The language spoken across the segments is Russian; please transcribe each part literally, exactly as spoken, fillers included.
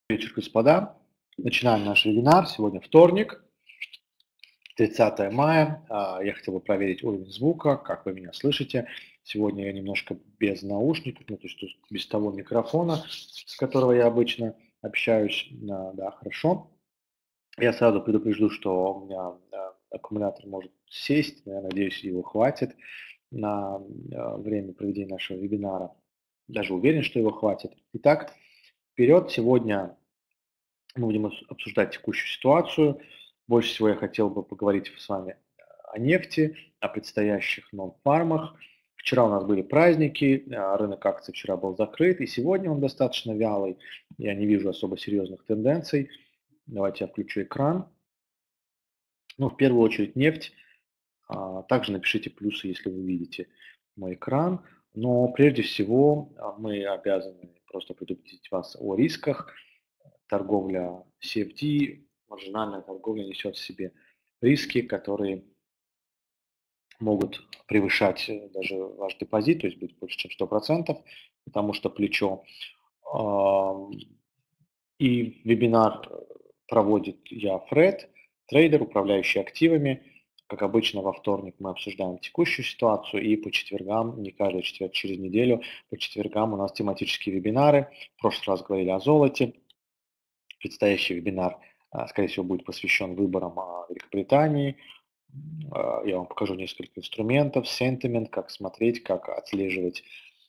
Вечер, господа. Начинаем наш вебинар. Сегодня вторник, тридцатое мая. А, Я хотел бы проверить уровень звука, как вы меня слышите. Сегодня я немножко без наушников, ну, то есть тут без того микрофона, с которого я обычно общаюсь. А, Да, хорошо. Я сразу предупрежду, что у меня а, аккумулятор может сесть. Я надеюсь, его хватит на а, время проведения нашего вебинара. Даже уверен, что его хватит. Итак, вперед. Сегодня мы будем ос- обсуждать текущую ситуацию. Больше всего я хотел бы поговорить с вами о нефти, о предстоящих нон-фармах. Вчера у нас были праздники, а, рынок акций вчера был закрыт, и сегодня он достаточно вялый. Я не вижу особо серьезных тенденций. Давайте я включу экран. Ну, в первую очередь нефть. А, Также напишите плюсы, если вы видите мой экран. Но прежде всего а, мы обязаны просто предупредить вас о рисках. Торговля си эф ди, маржинальная торговля несет в себе риски, которые могут превышать э, даже ваш депозит, то есть быть больше, чем сто процентов, потому что плечо. Ам, И вебинар э, проводит я, Фред, трейдер, управляющий активами. Как обычно, во вторник мы обсуждаем текущую ситуацию, и по четвергам, не каждый четверг, через неделю, по четвергам у нас тематические вебинары. В прошлый раз говорили о золоте. Предстоящий вебинар, а, скорее всего, будет посвящен выборам а, Великобритании. А, Я вам покажу несколько инструментов, sentiment, как смотреть, как отслеживать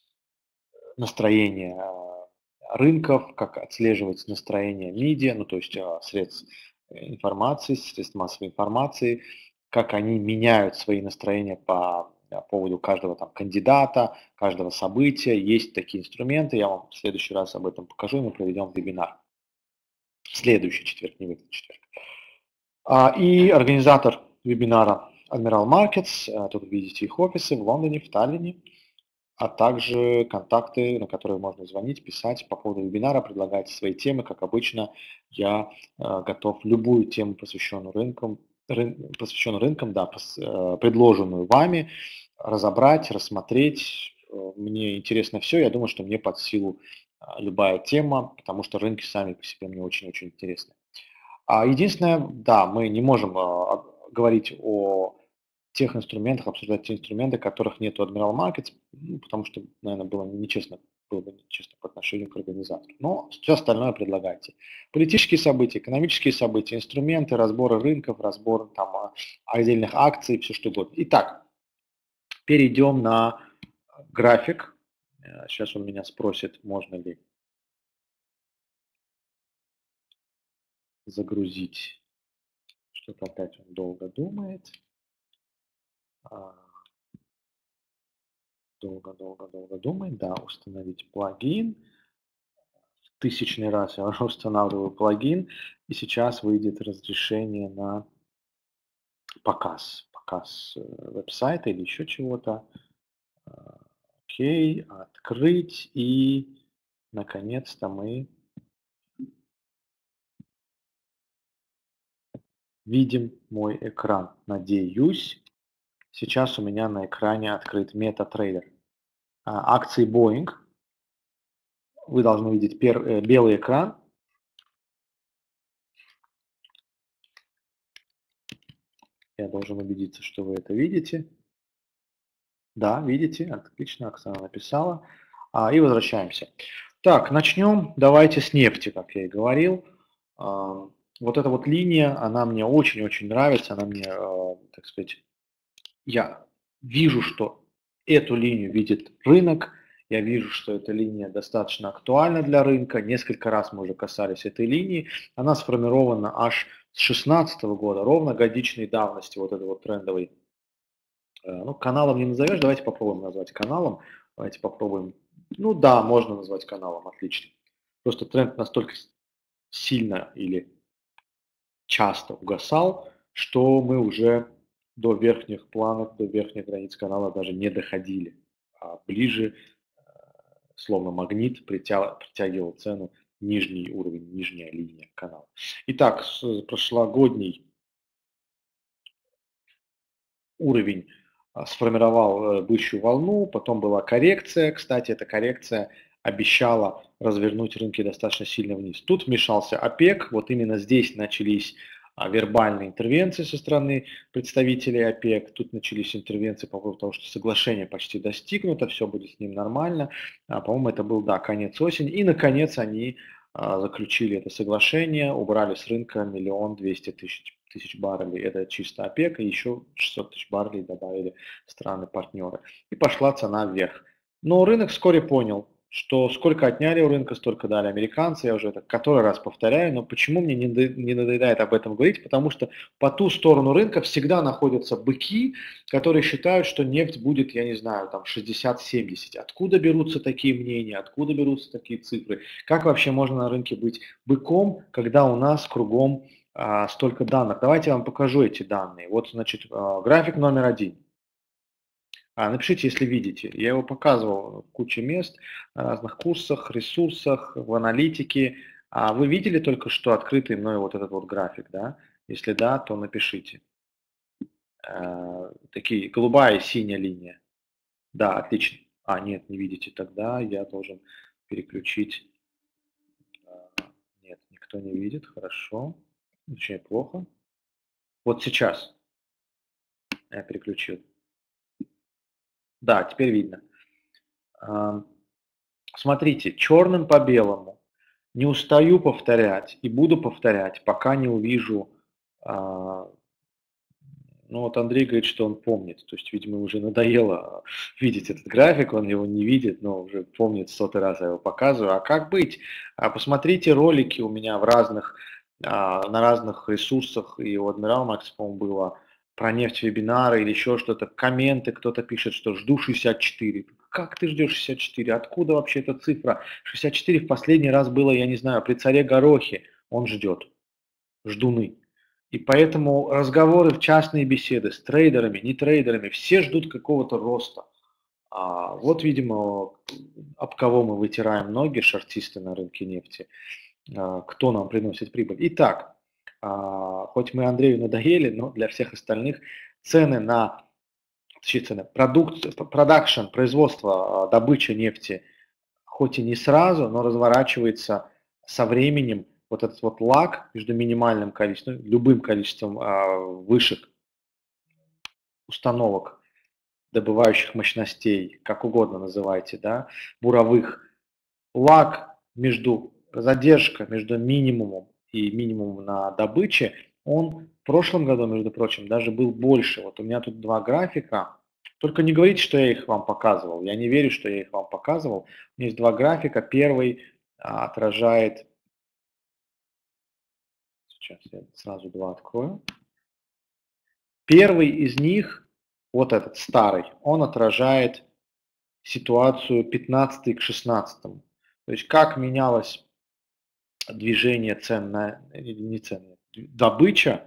настроение а, рынков, как отслеживать настроение медиа, ну то есть а, средств информации, средств массовой информации, как они меняют свои настроения по а, поводу каждого там кандидата, каждого события. Есть такие инструменты, я вам в следующий раз об этом покажу, и мы проведем вебинар. В следующий четверг, не в этот четверг. А, И организатор вебинара Admiral Markets, а, тут вы видите их офисы в Лондоне, в Таллине, а также контакты, на которые можно звонить, писать по поводу вебинара, предлагать свои темы. Как обычно, я а, готов любую тему, посвященную рынкам, рын- посвященную рынкам, да, пос- э, предложенную вами, разобрать, рассмотреть. Э, Мне интересно все, я думаю, что мне под силу а, любая тема, потому что рынки сами по себе мне очень-очень интересны. А единственное, да, мы не можем а, говорить о тех инструментах, обсуждать те инструменты, которых нет у Admiral Markets, ну, потому что, наверное, было нечестно, было бы нечестно по отношению к организатору. Но все остальное предлагайте. Политические события, экономические события, инструменты, разборы рынков, разбор там, а, отдельных акций, все что угодно. Итак, перейдем на график. Э, Сейчас он меня спросит, можно ли загрузить. Что-то опять он долго думает. А, Долго-долго-долго думать, да, установить плагин. Тысячный раз я уже устанавливаю плагин, и сейчас выйдет разрешение на показ, показ э, веб-сайта или еще чего-то. А, Окей, открыть, и наконец-то мы видим мой экран. Надеюсь, сейчас у меня на экране открыт MetaTrader. А, Акции Boeing. Вы должны видеть пер- э, белый экран. Я должен убедиться, что вы это видите. Да, видите, отлично, Оксана написала. А, и возвращаемся. Так, начнем. Давайте с нефти, как я и говорил. А, вот эта вот линия, она мне очень-очень нравится. Она мне, а, так сказать, я вижу, что эту линию видит рынок. Я вижу, что эта линия достаточно актуальна для рынка. Несколько раз мы уже касались этой линии. Она сформирована аж с две тысячи шестнадцатого года, ровно годичной давности вот этой вот трендовой. Э, Ну, каналом не назовешь, давайте попробуем назвать каналом. Давайте попробуем. Ну да, можно назвать каналом, отлично. Просто тренд настолько с- сильно или часто угасал, что мы уже до верхних планов, до верхних границ канала даже не доходили. А ближе, э, словно магнит, притя- притягивал цену нижний уровень, нижняя линия канала. Итак, с- прошлогодний уровень а, сформировал э, бычью волну, потом была коррекция. Кстати, эта коррекция обещала развернуть рынки достаточно сильно вниз. Тут вмешался ОПЕК, вот именно здесь начались а, вербальные интервенции со стороны представителей ОПЕК, тут начались интервенции по поводу того, что соглашение почти достигнуто, все будет с ним нормально, а, по-моему, это был, да, конец осени, и, наконец, они а, заключили это соглашение, убрали с рынка миллион двести тысяч тысяч баррелей, это чисто ОПЕК, и еще шестьсот тысяч баррелей добавили страны-партнеры, и пошла цена вверх. Но рынок вскоре понял, что сколько отняли у рынка, столько дали американцы, я уже это который раз повторяю, но почему мне не, не надоедает об этом говорить, потому что по ту сторону рынка всегда находятся быки, которые считают, что нефть будет, я не знаю, там шестьдесят-семьдесят. Откуда берутся такие мнения, откуда берутся такие цифры, как вообще можно на рынке быть быком, когда у нас кругом а, столько данных. Давайте я вам покажу эти данные. Вот, значит, а, график номер один. А, напишите, если видите. Я его показывал в куче мест, на разных курсах, ресурсах, в аналитике. А вы видели только что открытый мной вот этот вот график, да? Если да, то напишите. А, такие голубая и синяя линия. Да, отлично. А, нет, не видите. Тогда я должен переключить. Нет, никто не видит. Хорошо. Очень плохо. Вот сейчас я переключил. Да, теперь видно. Смотрите, черным по белому. Не устаю повторять и буду повторять, пока не увижу. А, ну вот Андрей говорит, что он помнит. То есть, видимо, уже надоело видеть этот график, он его не видит, но уже помнит, сотый раз я его показываю. А как быть? А посмотрите ролики у меня в разных, а, на разных ресурсах, и у Адмирал Макс, по-моему, было про нефть вебинары или еще что-то, комменты, кто-то пишет, что жду шестьдесят четыре. Как ты ждешь шестьдесят четыре? Откуда вообще эта цифра? шестьдесят четыре в последний раз было, я не знаю, при царе Горохе. Он ждет. Ждуны. И поэтому разговоры, частные беседы с трейдерами, не трейдерами, все ждут какого-то роста. А вот, видимо, об кого мы вытираем ноги, шортисты на рынке нефти, кто нам приносит прибыль. Итак, хоть мы Андрею надоели, но для всех остальных цены на цены, продукт, продакшн, производство, добыча нефти, хоть и не сразу, но разворачивается со временем. Вот этот вот лаг между минимальным количеством, любым количеством а, высших установок, добывающих мощностей, как угодно называйте, да, буровых, лаг между, задержка между минимумом и минимумом на добыче, он в прошлом году, между прочим, даже был больше. Вот у меня тут два графика. Только не говорите, что я их вам показывал. Я не верю, что я их вам показывал. У меня есть два графика. Первый а, отражает... Сейчас я сразу два открою. Первый из них, вот этот старый, он отражает ситуацию пятнадцатый к шестнадцатому. То есть как менялось движение цен на... Не цен, добыча.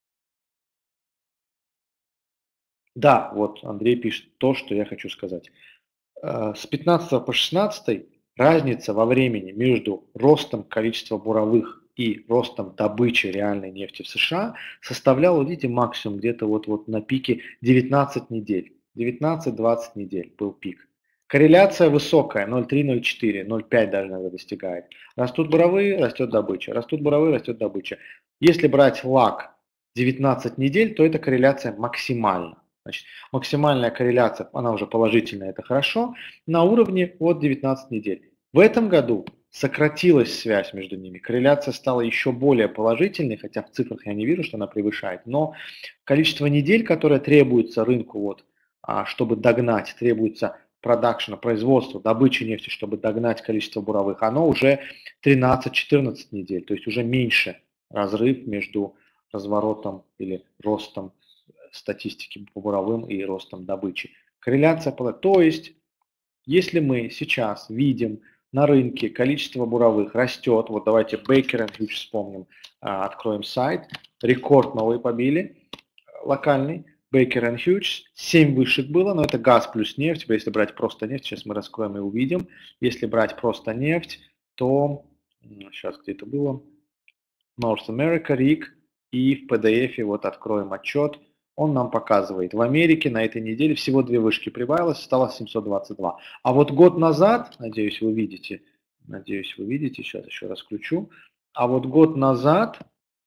Да, вот Андрей пишет то, что я хочу сказать. С пятнадцатого по шестнадцатый разница во времени между ростом количества буровых и ростом добычи реальной нефти в США составляла, видите, максимум где-то вот, вот на пике девятнадцать недель. девятнадцать-двадцать недель был пик. Корреляция высокая, ноль целых три - ноль целых четыре, ноль целых пять даже иногда достигает. Растут буровые, растет добыча. Растут буровые, растет добыча. Если брать лаг девятнадцать недель, то эта корреляция максимальна. Значит, максимальная корреляция, она уже положительная, это хорошо, на уровне вот девятнадцать недель. В этом году сократилась связь между ними, корреляция стала еще более положительной, хотя в цифрах я не вижу, что она превышает, но количество недель, которое требуется рынку, вот, чтобы догнать, требуется продакшена, производства, добычи нефти, чтобы догнать количество буровых, оно уже тринадцать-четырнадцать недель, то есть уже меньше разрыв между разворотом или ростом статистики по буровым и ростом добычи. Корреляция, то есть, если мы сейчас видим на рынке количество буровых растет, вот давайте Baker энд Hughes вспомним, откроем сайт, рекорд новый побили, локальный, Baker энд Hughes, семь вышек было, но это газ плюс нефть, если брать просто нефть, сейчас мы раскроем и увидим, если брать просто нефть, то, сейчас где-то было, North America, рик, и в пи ди эф вот откроем отчет, он нам показывает, в Америке на этой неделе всего две вышки прибавилось, стало семьсот двадцать два. А вот год назад, надеюсь, вы видите, надеюсь, вы видите, сейчас еще раз включу, а вот год назад,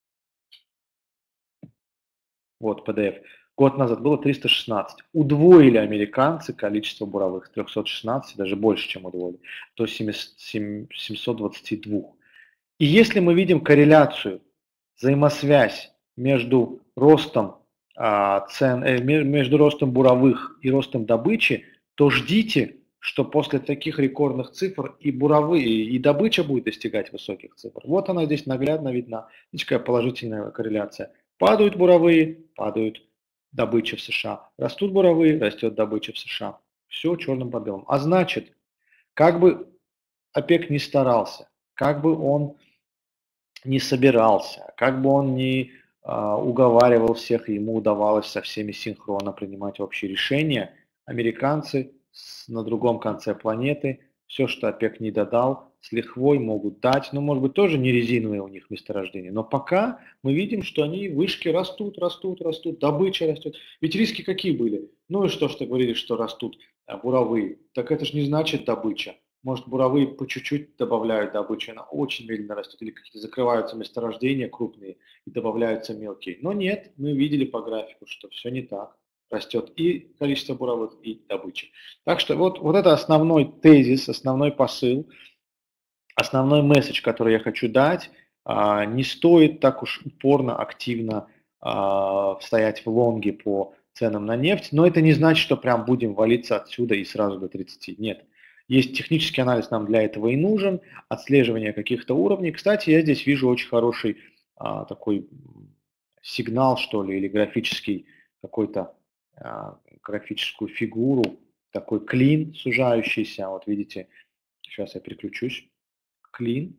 вот пи ди эф, год назад было триста шестнадцать. Удвоили американцы количество буровых, с трёхсот шестнадцати, даже больше, чем удвоили, до семисот двадцати двух. И если мы видим корреляцию, взаимосвязь между ростом а, цен, э, между ростом буровых и ростом добычи, то ждите, что после таких рекордных цифр и буровые, и добыча будет достигать высоких цифр. Вот она здесь наглядно видна. Видите, какая положительная корреляция. Падают буровые, падают добыча в США. Растут буровые, растет добыча в США. Все черным по белому. А значит, как бы ОПЕК не старался, как бы он не собирался, как бы он ни а, уговаривал всех, и ему удавалось со всеми синхронно принимать общие решения, американцы с, на другом конце планеты все, что ОПЕК не додал, с лихвой могут дать, ну, может быть, тоже не резиновые у них месторождения, но пока мы видим, что они, вышки растут, растут, растут, добыча растет. Ведь риски какие были? Ну и что, что говорили, что растут а, буровые? Так это же не значит добыча. Может, буровые по чуть-чуть добавляют добычу, она очень медленно растет, или какие-то закрываются месторождения крупные и добавляются мелкие. Но нет, мы видели по графику, что все не так. Растет и количество буровых, и добыча. Так что вот, вот это основной тезис, основной посыл, основной месседж, который я хочу дать. А, не стоит так уж упорно, активно а, стоять в лонге по ценам на нефть, но это не значит, что прям будем валиться отсюда и сразу до тридцати. Нет. Есть технический анализ, нам для этого и нужен, отслеживание каких-то уровней. Кстати, я здесь вижу очень хороший а, такой сигнал, что ли, или графический какой-то а, графическую фигуру, такой клин сужающийся. Вот видите, сейчас я переключусь. Клин.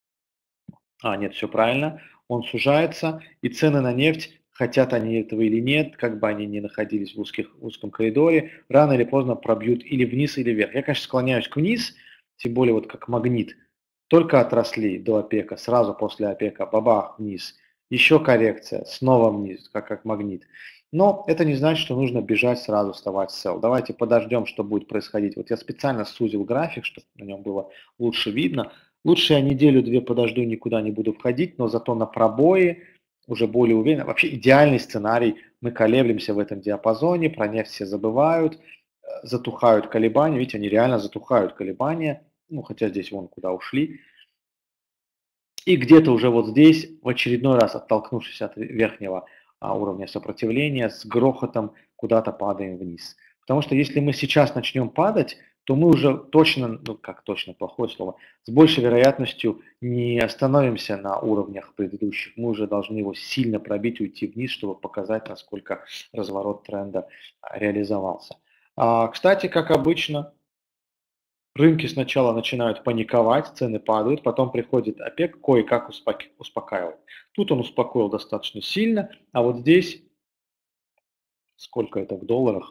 А, нет, все правильно. Он сужается, и цены на нефть, хотят они этого или нет, как бы они ни находились в, узких, в узком коридоре, рано или поздно пробьют или вниз, или вверх. Я, конечно, склоняюсь к вниз, тем более вот как магнит. Только отросли до ОПЕКа, сразу после ОПЕКа, бабах, вниз. Еще коррекция, снова вниз, как, как магнит. Но это не значит, что нужно бежать сразу, вставать с сел. Давайте подождем, что будет происходить. Вот я специально сузил график, чтобы на нем было лучше видно. Лучше я неделю-две подожду, никуда не буду входить, но зато на пробои уже более уверенно. Вообще идеальный сценарий. Мы колеблемся в этом диапазоне, про нефть все забывают, затухают колебания. Видите, они реально затухают колебания. Ну, хотя здесь вон куда ушли. И где-то уже вот здесь, в очередной раз оттолкнувшись от верхнего а, уровня сопротивления, с грохотом куда-то падаем вниз. Потому что если мы сейчас начнем падать, то мы уже точно, ну как точно, плохое слово, с большей вероятностью не остановимся на уровнях предыдущих. Мы уже должны его сильно пробить, уйти вниз, чтобы показать, насколько разворот тренда реализовался. А, кстати, как обычно, рынки сначала начинают паниковать, цены падают, потом приходит ОПЕК, кое-как успокаивает. Тут он успокоил достаточно сильно, а вот здесь, сколько это в долларах?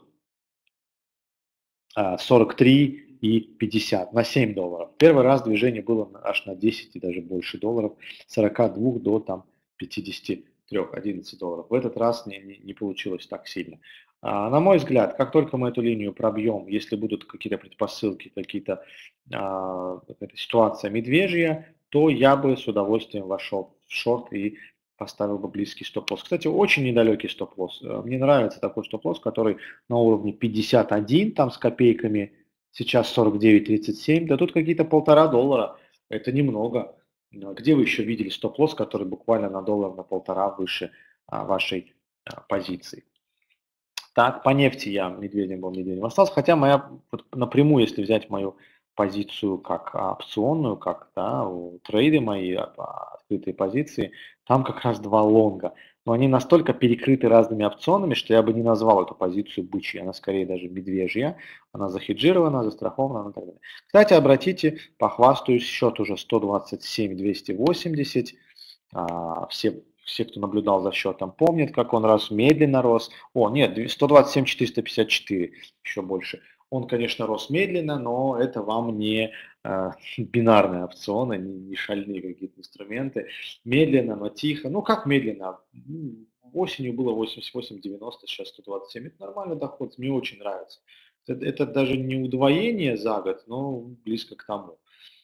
сорок три и пятьдесят, на семь долларов. Первый раз движение было аж на десять и даже больше долларов, с сорока двух до там, пятидесяти трёх, одиннадцати долларов. В этот раз не, не, не получилось так сильно. А, на мой взгляд, как только мы эту линию пробьем, если будут какие-то предпосылки, какие-то а, какая-то ситуация медвежья, то я бы с удовольствием вошел в шорт и поставил бы близкий стоп-лосс. Кстати, очень недалекий стоп-лосс. Мне нравится такой стоп-лосс, который на уровне пятьдесят один там с копейками, сейчас сорок девять тридцать семь, да тут какие-то полтора доллара, это немного. Где вы еще видели стоп-лосс, который буквально на доллар, на полтора выше а, вашей а, позиции? Так, по нефти я медведем был, медведем остался, хотя моя, вот напрямую, если взять мою позицию как опционную, как да, трейды мои, открытые позиции, там как раз два лонга. Но они настолько перекрыты разными опционами, что я бы не назвал эту позицию бычьей, она скорее даже медвежья, она захеджирована, застрахована и так далее. Кстати, обратите, похвастаюсь, счет уже сто двадцать семь двести восемьдесят, а, все все, кто наблюдал за счетом, помнят, как он рос, медленно рос. О, нет, сто двадцать семь четыреста пятьдесят четыре, еще больше. Он, конечно, рос медленно, но это вам не э, бинарные опционы, не, не шальные какие-то инструменты. Медленно, но тихо. Ну, как медленно? осенью было восемьдесят восемь девяносто, сейчас сто двадцать семь. Это нормальный доход, мне очень нравится. Это, это даже не удвоение за год, но близко к тому,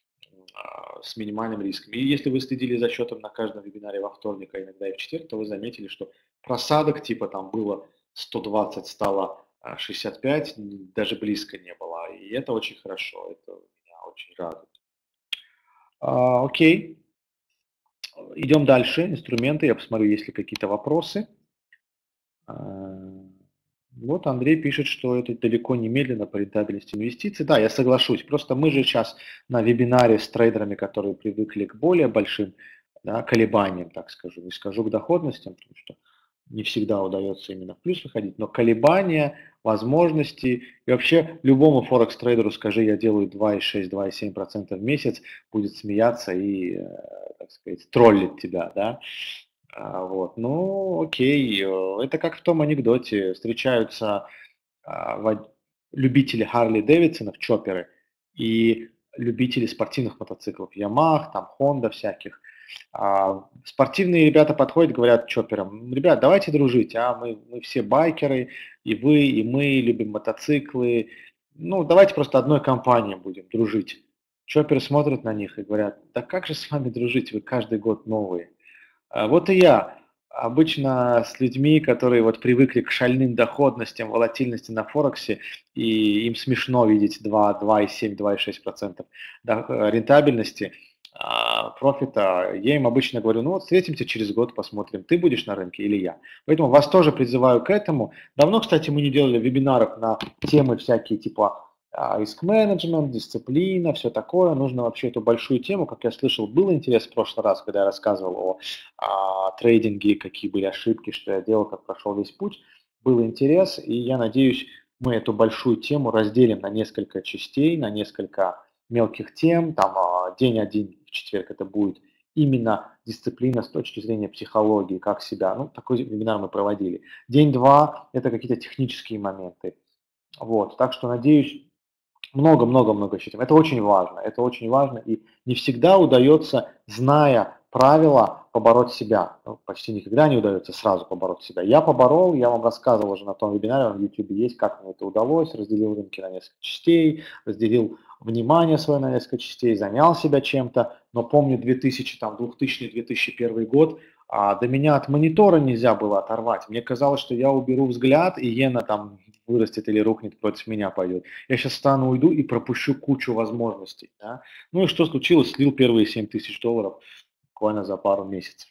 а, с минимальным риском. И если вы следили за счетом на каждом вебинаре во вторник, а иногда и в четверг, то вы заметили, что просадок типа там было сто двадцать, стало а, шестьдесят пять, н- даже близко не было. И это очень хорошо, это меня очень радует. А, окей, идем дальше. Инструменты, я посмотрю, есть ли какие-то вопросы. А, Вот Андрей пишет, что это далеко не медленно по рентабельности инвестиций. Да, я соглашусь. Просто мы же сейчас на вебинаре с трейдерами, которые привыкли к более большим, да, колебаниям, так скажу, не скажу к доходностям, потому что не всегда удается именно в плюс выходить, но колебания, возможности, и вообще любому форекс-трейдеру скажи, я делаю два и шесть - два и семь процента в месяц, будет смеяться и, э, так сказать, троллить тебя, да. А, Вот, ну, окей, э, это как в том анекдоте, встречаются а, вод- любители Харли Дэвидсонов, чопперы, и любители спортивных мотоциклов, Ямах, там, Honda всяких. А, спортивные ребята подходят, говорят чопперам, ребят, давайте дружить, а мы, мы все байкеры, и вы, и мы любим мотоциклы, ну, давайте просто одной компанией будем дружить. Чопперы смотрят на них и говорят, да как же с вами дружить, вы каждый год новые. А, Вот и я. Обычно с людьми, которые вот привыкли к шальным доходностям, волатильности на Форексе, и им смешно видеть два, два и семь, два и шесть процентов да, э, рентабельности, а, профита, я им обычно говорю, ну вот встретимся через год, посмотрим, ты будешь на рынке или я. Поэтому вас тоже призываю к этому. Давно, кстати, мы не делали вебинаров на темы всякие типа риск-менеджмент, дисциплина, все такое. Нужно вообще эту большую тему, как я слышал, был интерес в прошлый раз, когда я рассказывал о а, трейдинге, какие были ошибки, что я делал, как прошел весь путь. Был интерес, и я надеюсь, мы эту большую тему разделим на несколько частей, на несколько мелких тем. Там а, день один в четверг это будет именно дисциплина с точки зрения психологии, как себя. Ну, такой вебинар мы проводили. День два это какие-то технические моменты. Вот, так что надеюсь, много-много-много еще тем. Это очень важно, это очень важно, и не всегда удается, зная правила, побороть себя. Ну, почти никогда не удается сразу побороть себя. Я поборол, я вам рассказывал уже на том вебинаре, на YouTube есть, как мне это удалось, разделил рынки на несколько частей, разделил внимание свое на несколько частей, занял себя чем-то, но помню две тысячи, там, двухтысячный - две тысячи первый год, а до меня от монитора нельзя было оторвать. Мне казалось, что я уберу взгляд, и иена там вырастет или рухнет, против меня пойдет. Я сейчас стану, уйду и пропущу кучу возможностей. Да? Ну и что случилось? Слил первые семь тысяч долларов буквально за пару месяцев.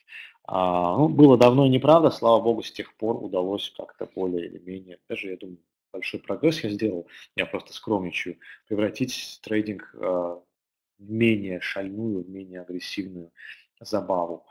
А, ну, было давно и неправда, слава богу, с тех пор удалось как-то более или менее, даже, я думаю, большой прогресс я сделал, я просто скромничаю, превратить трейдинг э, в менее шальную, в менее агрессивную забаву.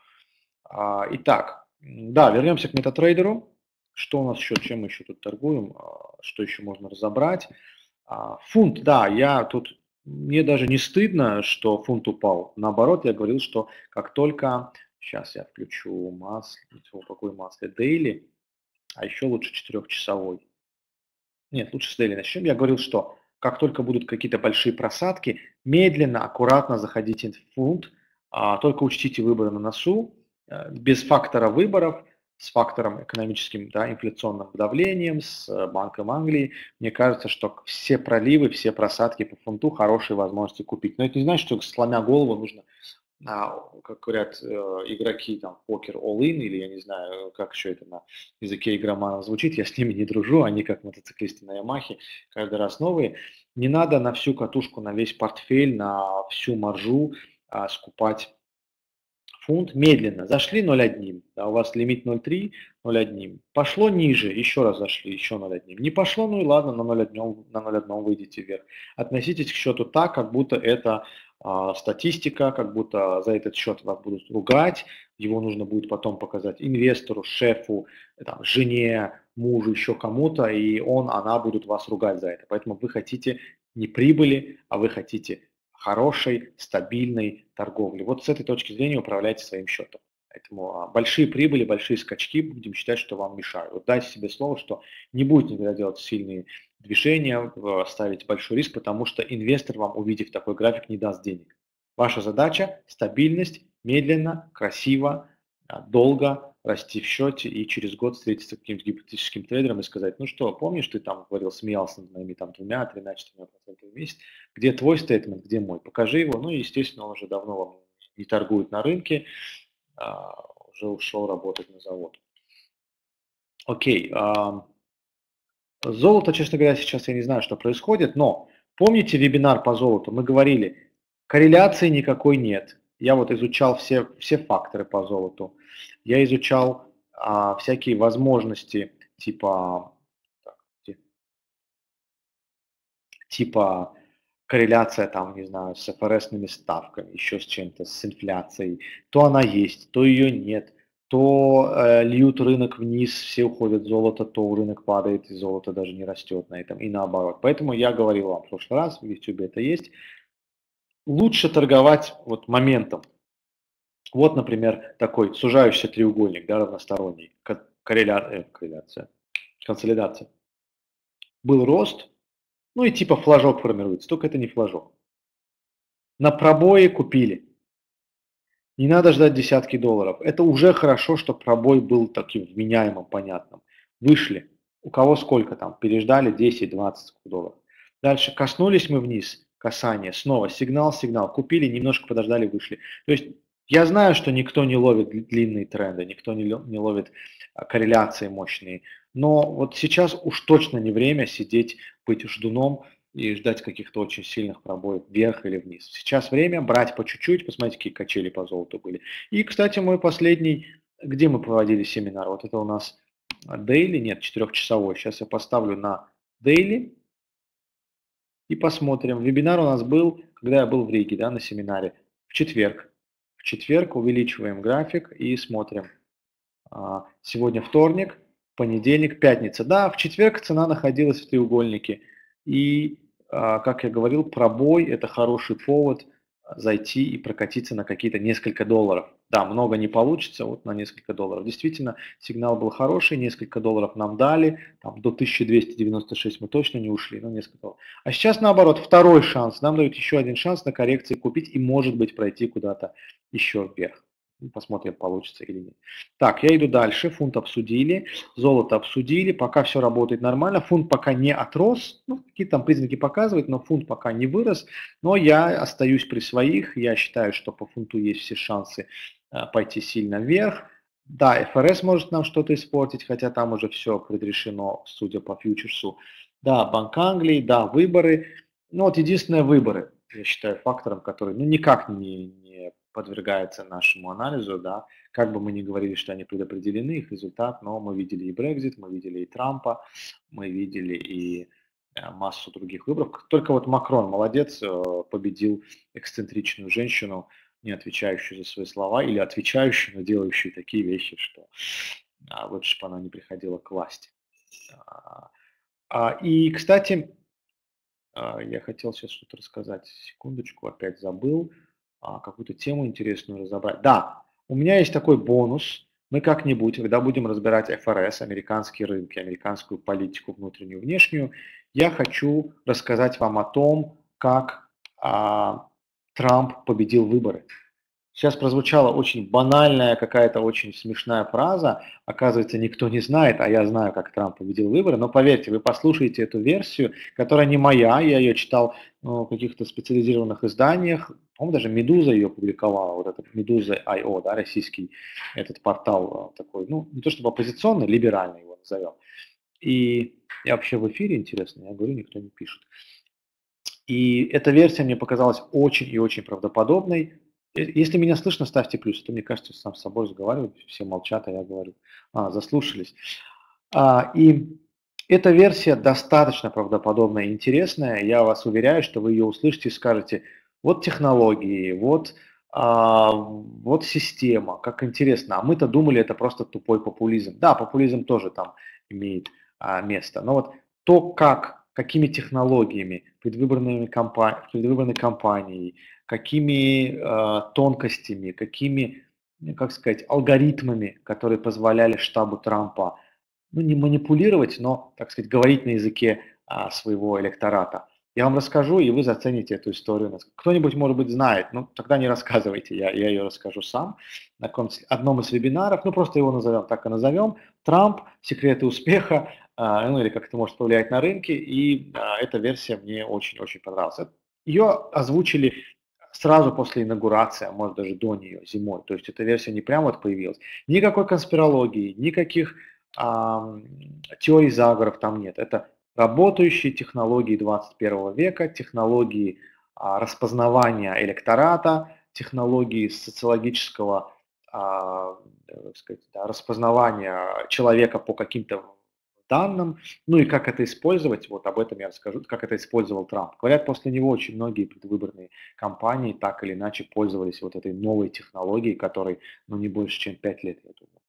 А, итак, да, вернемся к метатрейдеру. Что у нас еще, чем мы еще тут торгуем, а, что еще можно разобрать? А, фунт, да, я тут, мне даже не стыдно, что фунт упал. Наоборот, я говорил, что как только, сейчас я включу масло, какой масло, daily, а еще лучше четырехчасовой. Нет, лучше с daily начнем. Я говорил, что как только будут какие-то большие просадки, медленно, аккуратно заходите в фунт, а, только учтите выборы на носу, э, без фактора выборов, с фактором экономическим, да, инфляционным давлением, с э, Банком Англии. Мне кажется, что все проливы, все просадки по фунту хорошие возможности купить. Но это не значит, что сломя голову нужно, а, как говорят э, игроки, там, покер all-in, или я не знаю, как еще это на языке игроманов звучит, я с ними не дружу, они как мотоциклисты на Ямахе, каждый раз новые. Не надо на всю катушку, на весь портфель, на всю маржу а, скупать фунт медленно. Зашли ноль одним, да, у вас лимит ноль три, ноль одним. Пошло ниже, еще раз зашли, еще ноль одним. Не пошло, ну и ладно, на ноль одним, на ноль одним выйдете вверх. Относитесь к счету так, как будто это а, статистика, как будто за этот счет вас будут ругать, его нужно будет потом показать инвестору, шефу, там, жене, мужу, еще кому-то, и он, она будут вас ругать за это. Поэтому вы хотите не прибыли, а вы хотите хорошей, стабильной торговли. Вот с этой точки зрения управляйте своим счетом. Поэтому а, большие прибыли, большие скачки, будем считать, что вам мешают. Вот дайте себе слово, что не будете никогда делать сильные движения, э, ставить большой риск, потому что инвестор вам, увидев такой график, не даст денег. Ваша задача – стабильность, медленно, красиво, а, долго расти в счете и через год встретиться с каким-то гипотетическим трейдером и сказать, ну что, помнишь, ты там говорил, смеялся над моими там двумя, тремя, четырьмя процентами в месяц, где твой стейтмент, где мой, покажи его, ну и, естественно, он уже давно вам не торгует на рынке, а, уже ушел работать на завод. Окей, а, золото, честно говоря, сейчас я не знаю, что происходит, но помните вебинар по золоту? Мы говорили, корреляции никакой нет. Я вот изучал все, все факторы по золоту. Я изучал а, всякие возможности типа, так, где? Типа корреляция там, не знаю, с эф эр эсными ставками, еще с чем-то, с инфляцией. То она есть, то ее нет. То э, льют рынок вниз, все уходят в золото, то рынок падает, и золото даже не растет на этом, и наоборот. Поэтому я говорил вам в прошлый раз, в YouTube это есть, лучше торговать вот моментом. Вот, например, такой сужающийся треугольник, да, равносторонний, корреля... э, корреляция, консолидация. Был рост, ну и типа флажок формируется, только это не флажок. На пробое купили. Не надо ждать десятки долларов. Это уже хорошо, что пробой был таким вменяемым, понятным. Вышли. У кого сколько там? Переждали десять-двадцать долларов. Дальше коснулись мы вниз. Касание. Снова сигнал, сигнал. Купили, немножко подождали, вышли. То есть я знаю, что никто не ловит длинные тренды, никто не, не ловит корреляции мощные. Но вот сейчас уж точно не время сидеть, быть ждуном и ждать каких-то очень сильных пробоев вверх или вниз. Сейчас время брать по чуть-чуть, посмотрите, какие качели по золоту были. И, кстати, мой последний, где мы проводили семинар, вот это у нас daily, нет, четырехчасовой. Сейчас я поставлю на daily и посмотрим. Вебинар у нас был, когда я был в Риге, да, на семинаре, в четверг. В четверг увеличиваем график и смотрим. Сегодня вторник, понедельник, пятница. Да, в четверг цена находилась в треугольнике. И, как я говорил, пробой – это хороший повод зайти и прокатиться на какие-то несколько долларов. Да, много не получится, вот на несколько долларов. Действительно, сигнал был хороший, несколько долларов нам дали, там до тысячи двухсот девяноста шести мы точно не ушли, но несколько долларов. А сейчас наоборот, второй шанс, нам дают еще один шанс на коррекции купить и, может быть, пройти куда-то еще вверх. Посмотрим, получится или нет. Так, я иду дальше. Фунт обсудили, золото обсудили, пока все работает нормально. Фунт пока не отрос, ну, какие-то там признаки показывает, но фунт пока не вырос. Но я остаюсь при своих. Я считаю, что по фунту есть все шансы э, пойти сильно вверх. Да, эф эр эс может нам что-то испортить, хотя там уже все предрешено, судя по фьючерсу. Да, Банк Англии, да, выборы. Ну вот единственное выборы, я считаю, фактором, который ну, никак не, не подвергается нашему анализу, да, как бы мы ни говорили, что они предопределены, их результат, но мы видели и Брексит, мы видели и Трампа, мы видели и массу других выборов. Только вот Макрон, молодец, победил эксцентричную женщину, не отвечающую за свои слова, или отвечающую, но делающую такие вещи, что лучше бы она не приходила к власти. И, кстати, я хотел сейчас что-то рассказать, секундочку, опять забыл. Какую-то тему интересную разобрать. Да, у меня есть такой бонус. Мы как-нибудь, когда будем разбирать эф эр эс, американские рынки, американскую политику внутреннюю, внешнюю, я хочу рассказать вам о том, как а, Трамп победил выборы. Сейчас прозвучала очень банальная, какая-то очень смешная фраза. Оказывается, никто не знает, а я знаю, как Трамп победил выборы. Но поверьте, вы послушаете эту версию, которая не моя. Я ее читал ну, в каких-то специализированных изданиях. По-моему, даже «Медуза» ее публиковала. Вот этот «Медуза точка ай о», да, российский этот портал такой. Ну, не то чтобы оппозиционный, либеральный его назовем. И я вообще в эфире, интересно, я говорю, никто не пишет. И эта версия мне показалась очень и очень правдоподобной. Если меня слышно, ставьте плюс. Это, мне кажется, сам с собой разговариваю, все молчат, а я говорю. А, заслушались. А, и эта версия достаточно правдоподобная и интересная. Я вас уверяю, что вы ее услышите и скажете, вот технологии, вот, а, вот система, как интересно. А мы-то думали, это просто тупой популизм. Да, популизм тоже там имеет а, место. Но вот то, как, какими технологиями, предвыборными компа- предвыборной кампанией, какими э, тонкостями, какими, как сказать, алгоритмами, которые позволяли штабу Трампа, ну, не манипулировать, но, так сказать, говорить на языке а, своего электората. Я вам расскажу, и вы зацените эту историю. Кто-нибудь, может быть, знает, но тогда не рассказывайте, я, я ее расскажу сам. На каком-то- одном из вебинаров, ну просто его назовем, так и назовем, Трамп, секреты успеха, а, ну или как это может повлиять на рынки, и а, эта версия мне очень-очень понравилась. Ее озвучили сразу после инаугурации, а может даже до нее, зимой. То есть эта версия не прямо вот появилась. Никакой конспирологии, никаких ам, теорий заговоров там нет. Это работающие технологии двадцать первого века, технологии а, распознавания электората, технологии социологического а, э, так сказать, да, распознавания человека по каким-то данным, ну и как это использовать, вот об этом я расскажу, как это использовал Трамп. Говорят, после него очень многие предвыборные кампании так или иначе пользовались вот этой новой технологией, которой, ну, не больше, чем пять лет, я думаю.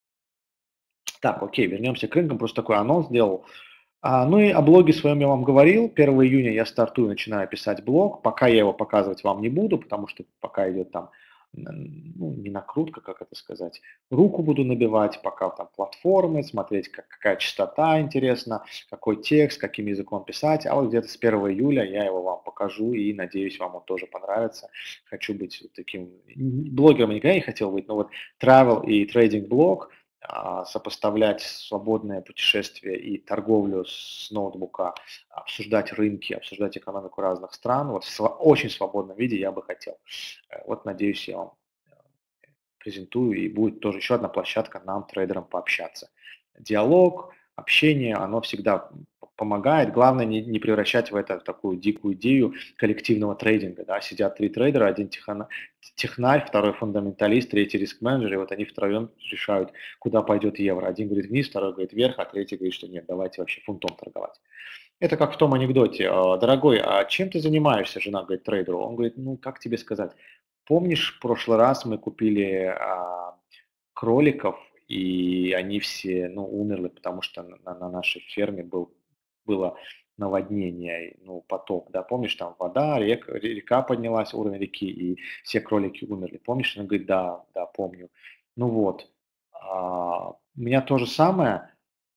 Так, окей, вернемся к рынкам, просто такой анонс сделал. А, ну и о блоге своем я вам говорил. первого июня я стартую, начинаю писать блог. Пока я его показывать вам не буду, потому что пока идет там, м, ну, не накрутка, как это сказать, руку буду набивать, пока там платформы, смотреть, как, какая частота интересна, какой текст, каким языком писать. А вот где-то с первого июля я его вам покажу и надеюсь, вам он тоже понравится. Хочу быть вот таким, блогером никогда не хотел быть, но вот travel и трейдинг блог, а, сопоставлять свободное путешествие и торговлю с ноутбука, обсуждать рынки, обсуждать экономику разных стран, вот в сва- очень свободном виде я бы хотел. Э, Вот, надеюсь, я вам презентую, и будет тоже еще одна площадка нам, трейдерам, пообщаться. Диалог, общение, оно всегда помогает. Главное не, не превращать в это в такую дикую идею коллективного трейдинга. Да? Сидят три трейдера, один техна- технарь, второй фундаменталист, третий риск-менеджер, и вот они втроем решают, куда пойдет евро. Один говорит вниз, второй говорит вверх, а третий говорит, что нет, давайте вообще фунтом торговать. Это как в том анекдоте. э, Дорогой, а чем ты занимаешься, жена говорит трейдеру? Он говорит, ну как тебе сказать? Помнишь, в прошлый раз мы купили а, кроликов, и они все, ну, умерли, потому что на, на нашей ферме был, было наводнение, ну, потоп, да, помнишь, там вода, река, река поднялась, уровень реки, и все кролики умерли. Помнишь? Он говорит, да, да, помню. Ну вот, а, у меня то же самое,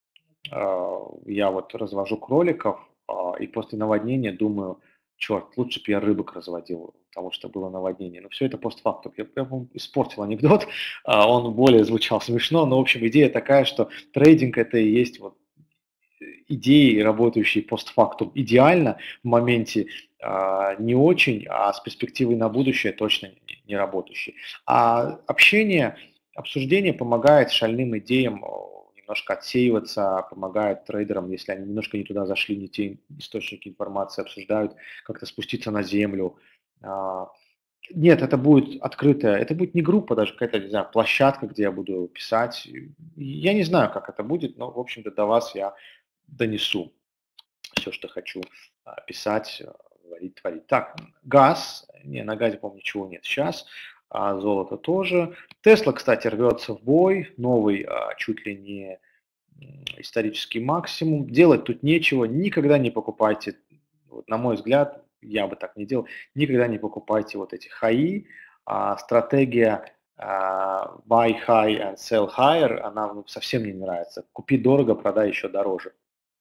а, я вот развожу кроликов, а, и после наводнения думаю, черт, лучше бы я рыбок разводил, потому что было наводнение. Но все это постфактум. Я, я вам испортил анекдот, а, он более звучал смешно, но, в общем, идея такая, что трейдинг это и есть вот идеи, работающие постфактум идеально, в моменте а, не очень, а с перспективой на будущее точно не, не работающие. А общение, обсуждение помогает шальным идеям о, немножко отсеиваться, помогает трейдерам, если они немножко не туда зашли, не те источники информации обсуждают, как-то спуститься на землю. А, Нет, это будет открытая, это будет не группа даже, какая-то, не знаю, площадка, где я буду писать. Я не знаю, как это будет, но, в общем-то, до вас я донесу все, что хочу а, писать, а, говорить, творить. Так, газ, не, на газе, по-моему, ничего нет сейчас, а золото тоже. Тесла, кстати, рвется в бой, новый, а, чуть ли не м, исторический максимум. Делать тут нечего, никогда не покупайте, вот, на мой взгляд, я бы так не делал, никогда не покупайте вот эти хаи. А, стратегия а, buy high and sell higher, она ну, совсем не нравится. Купи дорого, продай еще дороже,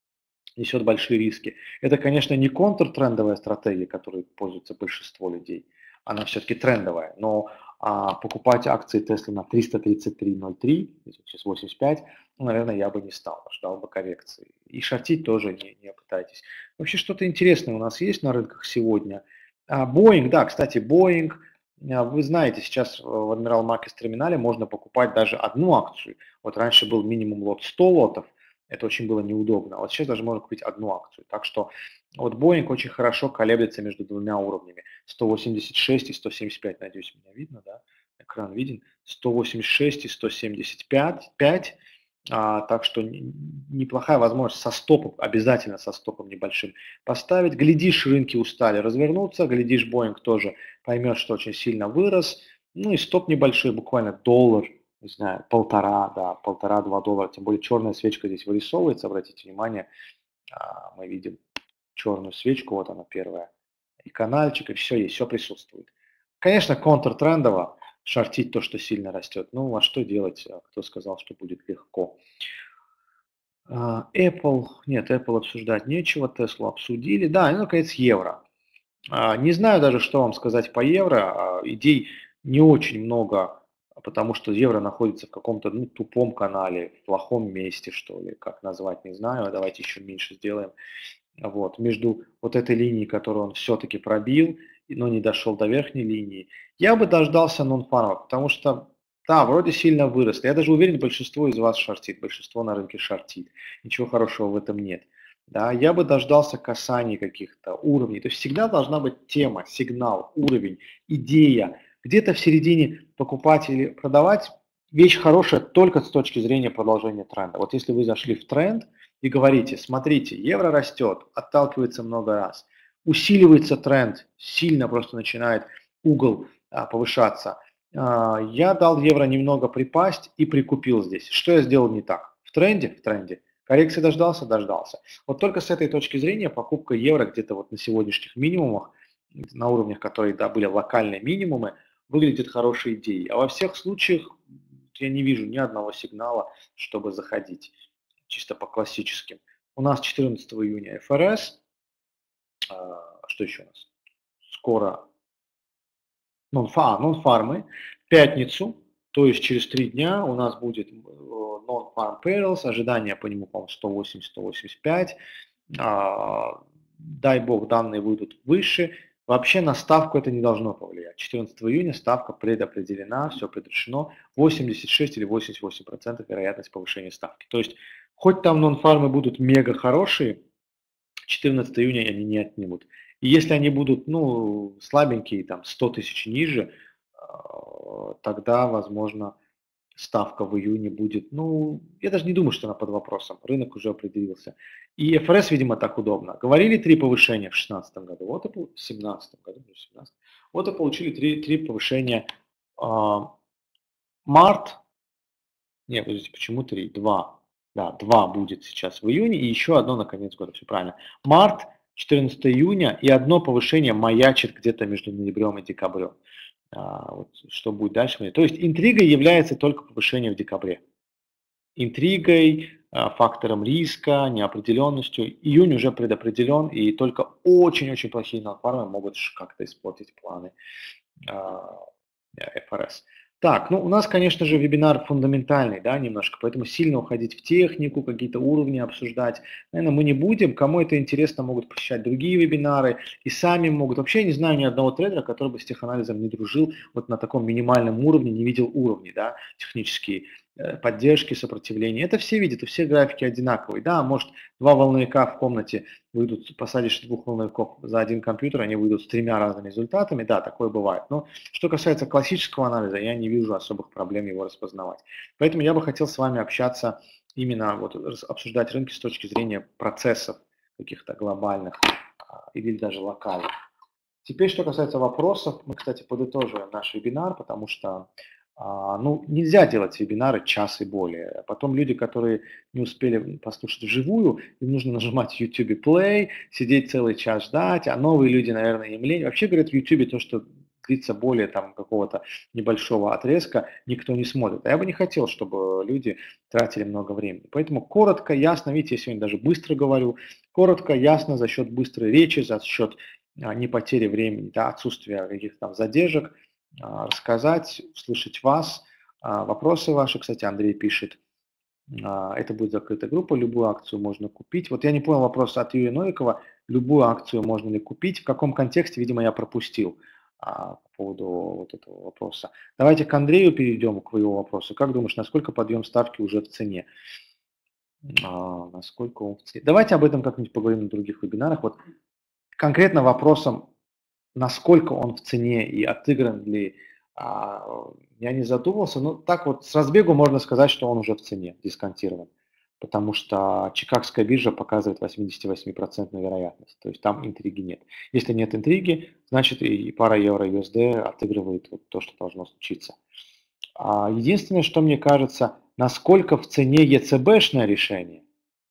несет большие риски. Это, конечно, не контртрендовая стратегия, которой пользуется большинство людей. Она все-таки трендовая. Но а, покупать акции Tesla на триста тридцать три ноль три, сейчас восемьдесят пять, ну, наверное, я бы не стал, ждал бы коррекции. И шортить тоже не, не пытайтесь. Вообще что-то интересное у нас есть на рынках сегодня. А, Boeing, да, кстати, Boeing, а, вы знаете, сейчас в Admiral Markets терминале можно покупать даже одну акцию. Вот раньше был минимум лот сто лотов, это очень было неудобно. Вот сейчас даже можно купить одну акцию. Так что вот Boeing очень хорошо колеблется между двумя уровнями. сто восемьдесят шесть и сто семьдесят пять, надеюсь, меня видно, да? Экран виден. сто восемьдесят шесть и сто семьдесят пять. пять. А, так что неплохая возможность со стопом, обязательно со стопом небольшим поставить. Глядишь, рынки устали развернуться, глядишь, Boeing тоже поймет, что очень сильно вырос. Ну и стоп небольшой, буквально доллар, не знаю, полтора, да, полтора-два доллара, тем более черная свечка здесь вырисовывается, обратите внимание, а, мы видим черную свечку, вот она первая, и канальчик, и все есть, все присутствует. Конечно, контртрендово, шортить то, что сильно растет, ну а что делать, а кто сказал, что будет легко. А, Apple, нет, Apple обсуждать нечего, Tesla обсудили, да, и, наконец, евро. Не знаю даже, что вам сказать по евро. Идей не очень много, потому что евро находится в каком-то ну, тупом канале, в плохом месте, что ли, как назвать, не знаю. Давайте еще меньше сделаем. Вот, между вот этой линией, которую он все-таки пробил, но не дошел до верхней линии, я бы дождался нон-фарма, потому что, да, вроде сильно выросли. Я даже уверен, большинство из вас шортит, большинство на рынке шортит. Ничего хорошего в этом нет. Да, я бы дождался касаний каких-то уровней. То есть всегда должна быть тема, сигнал, уровень, идея. Где-то в середине покупать или продавать вещь хорошая только с точки зрения продолжения тренда. Вот если вы зашли в тренд и говорите, смотрите, евро растет, отталкивается много раз, усиливается тренд, сильно просто начинает угол а, повышаться. А, я дал евро немного припасть и прикупил здесь. Что я сделал не так? В тренде? В тренде. Коррекции дождался? Дождался. Вот только с этой точки зрения покупка евро где-то вот на сегодняшних минимумах, на уровнях, которые да, были локальные минимумы, выглядит хорошей идеей. А во всех случаях я не вижу ни одного сигнала, чтобы заходить, чисто по классическим. У нас четырнадцатого июня эф эр эс. А, что еще у нас? Скоро нон-фармы. В пятницу, то есть через три дня у нас будет non-farm payrolls, ожидания по нему, по-моему, сто восемьдесят — сто восемьдесят пять. А, дай бог, данные выйдут выше. Вообще на ставку это не должно повлиять. четырнадцатого июня ставка предопределена, все предрешено. восемьдесят шесть или восемьдесят восемь процентов вероятность повышения ставки. То есть хоть там нон-фармы будут мега хорошие, четырнадцатого июня они не отнимут. И если они будут ну, слабенькие, там сто тысяч ниже, тогда, возможно, ставка в июне будет, ну, я даже не думаю, что она под вопросом, рынок уже определился. И эф эр эс, видимо, так удобно. Говорили три повышения в шестнадцатом году, вот и в семнадцатом году, в семнадцатом, вот и получили три, три повышения. Март, нет, подождите, почему три? Два. Да, два будет сейчас в июне и еще одно на конец года, все правильно. Март, четырнадцатого июня и одно повышение маячит где-то между ноябрем и декабрем. А, вот, что будет дальше? То есть интригой является только повышение в декабре. Интригой, а, фактором риска, неопределенностью. Июнь уже предопределен, и только очень-очень плохие нон-фармы могут как-то испортить планы а, эф эр эс. Так, ну у нас, конечно же, вебинар фундаментальный, да, немножко, поэтому сильно уходить в технику, какие-то уровни обсуждать, наверное, мы не будем. Кому это интересно, могут посещать другие вебинары и сами могут. Вообще я не знаю ни одного трейдера, который бы с теханализом не дружил, вот на таком минимальном уровне, не видел уровни, да, технические, поддержки, сопротивления. Это все видят, у всех графики одинаковые. Да, может, два волновика в комнате выйдут, посадишь двух волновиков за один компьютер, они выйдут с тремя разными результатами. Да, такое бывает. Но что касается классического анализа, я не вижу особых проблем его распознавать. Поэтому я бы хотел с вами общаться, именно вот обсуждать рынки с точки зрения процессов каких-то глобальных или даже локальных. Теперь, что касается вопросов, мы, кстати, подытоживаем наш вебинар, потому что ну, нельзя делать вебинары час и более. Потом люди, которые не успели послушать вживую, им нужно нажимать в YouTube Play, сидеть целый час ждать, а новые люди, наверное, им лень. Вообще, говорят, в YouTube то, что длится более там какого-то небольшого отрезка, никто не смотрит. А я бы не хотел, чтобы люди тратили много времени. Поэтому коротко, ясно, видите, я сегодня даже быстро говорю, коротко, ясно, за счет быстрой речи, за счет а, не потери времени, да, отсутствия каких-то там задержек, рассказать, услышать вас, вопросы ваши. Кстати, Андрей пишет, это будет закрытая группа, любую акцию можно купить. Вот я не понял вопрос от Юрия Новикова, любую акцию можно ли купить, в каком контексте, видимо, я пропустил по поводу вот этого вопроса. Давайте к Андрею перейдем, к его вопросу. Как думаешь, насколько подъем ставки уже в цене? А, насколько он в цене? Давайте об этом как-нибудь поговорим на других вебинарах. Вот конкретно вопросом, насколько он в цене и отыгран ли, а, я не задумывался, но так вот с разбегу можно сказать, что он уже в цене, дисконтирован, потому что Чикагская биржа показывает восемьдесят восемь процентов вероятность, то есть там интриги нет. Если нет интриги, значит и пара евро-ю эс ди отыгрывает вот то, что должно случиться. А единственное, что мне кажется, насколько в цене и цэ бэ-шное решение,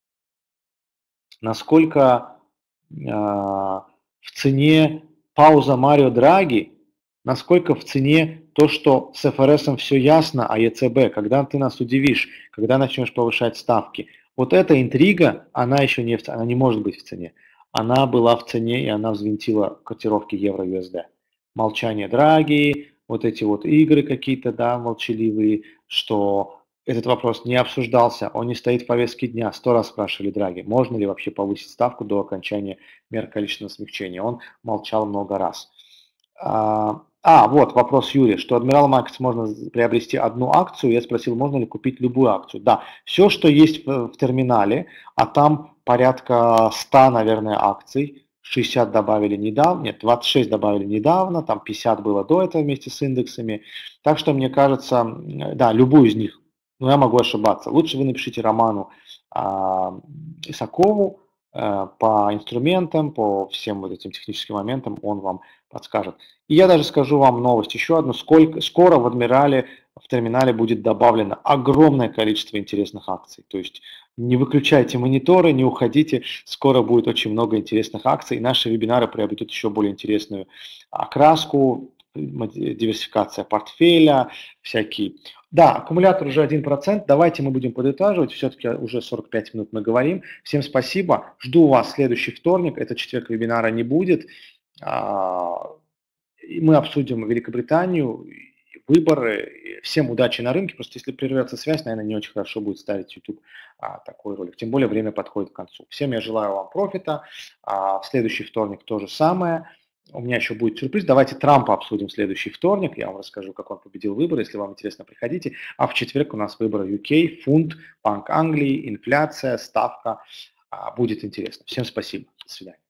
насколько а, в цене пауза Марио Драги, насколько в цене то, что с эф эр эс все ясно, а и цэ бэ, когда ты нас удивишь, когда начнешь повышать ставки. Вот эта интрига, она еще не, в, она не может быть в цене. она была в цене, и она взвинтила котировки евро-ю эс ди. Молчание Драги, вот эти вот игры какие-то, да, молчаливые, что этот вопрос не обсуждался, он не стоит в повестке дня. Сто раз спрашивали Драги, можно ли вообще повысить ставку до окончания мер количественного смягчения. Он молчал много раз. А, а, вот вопрос Юрия, что Admiral Markets можно приобрести одну акцию. Я спросил, можно ли купить любую акцию. Да, все, что есть в, в терминале, а там порядка ста, наверное, акций. шестьдесят добавили недавно, нет, двадцать шесть добавили недавно, там пятьдесят было до этого вместе с индексами. Так что, мне кажется, да, любую из них, но я могу ошибаться. Лучше вы напишите Роману а, Исакову а, по инструментам, по всем вот этим техническим моментам, он вам подскажет. И я даже скажу вам новость, еще одну, сколько, скоро в Адмирале, в терминале будет добавлено огромное количество интересных акций. То есть не выключайте мониторы, не уходите, скоро будет очень много интересных акций, и наши вебинары приобретут еще более интересную окраску, диверсификация портфеля, всякие. Да, аккумулятор уже один процент, давайте мы будем подытаживать, все-таки уже сорок пять минут мы говорим. Всем спасибо, жду вас в следующий вторник, этот четверг вебинара не будет. Мы обсудим Великобританию, выборы. Всем удачи на рынке. Просто если прервется связь, наверное, не очень хорошо будет ставить YouTube а, такой ролик. Тем более время подходит к концу. Всем я желаю вам профита. А, в следующий вторник то же самое. У меня еще будет сюрприз. Давайте Трампа обсудим в следующий вторник. Я вам расскажу, как он победил выборы. Если вам интересно, приходите. А в четверг у нас выборы ю кей, фунт, Банк Англии, инфляция, ставка. А, будет интересно. Всем спасибо. До свидания.